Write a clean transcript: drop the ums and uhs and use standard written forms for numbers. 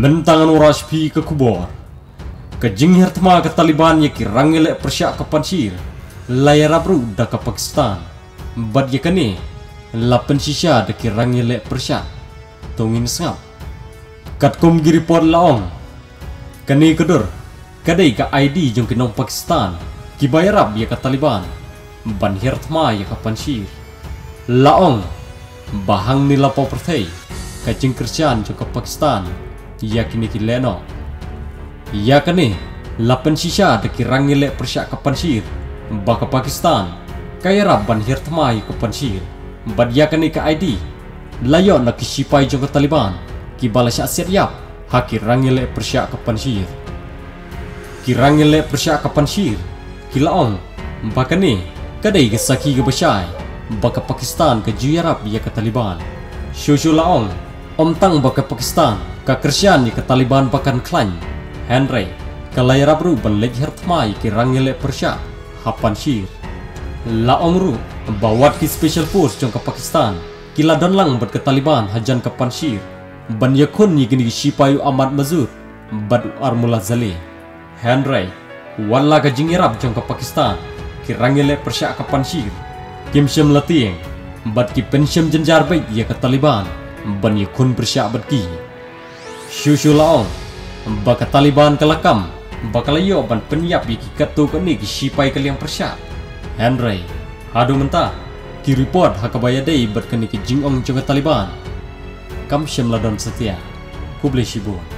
mentangan uras pi ke kubor ke jinghir tma ke Taliban ye ki rangile persyak ke pansir layar abru da ke Pakistan bad ye kane la pensisya da ki rangile persyak tongin sngap kat kum giri pod laong kane kedur kadai ka ID jong ki nong Pakistan ki bayarab ye ke Taliban ban hir tma ye ke pansir laong bahang ni lapo perthai ka jing Kristian jong ke Pakistan ya kini ki leno ya kane lapan sisa de ki rangile persyak ke pansir ba ke Pakistan kaya rabban hir tmai ke pansir bad ya kane ka ID layo na ki sipai jong ke Taliban ki balas asyap haki rangile persyak ke pansir ki rangile persyak ke pansir ki laong ba kane kadai ke saki ke besai ba ke Pakistan ke juyarab ya ke Taliban shushu laong om tang ba ke Pakistan ka Kristian ke Taliban pakan klan Henry kalai rabru balik hertmai ki rangile persyak hapan shir la ongru bawat ki special force jong ke Pakistan kila donlang bat ke Taliban hajan ke panshir ban yakun ni gini sipayu amat mazur bad armula zale Henry wala ka jingirab jong ke Pakistan ki rangile persyak ke panshir kim syam latieng bad ki pensyam jenjar baik ya ke Taliban ban yakun persyak bat ki shushu laong baka Taliban kelakam bakalayo ban penyap ki katu kani ki sipai kaliang persyak Henry hadu mentah ki report hakabaya dei bat kani ki jingong jong Taliban kam syam ladon setia kuble shibun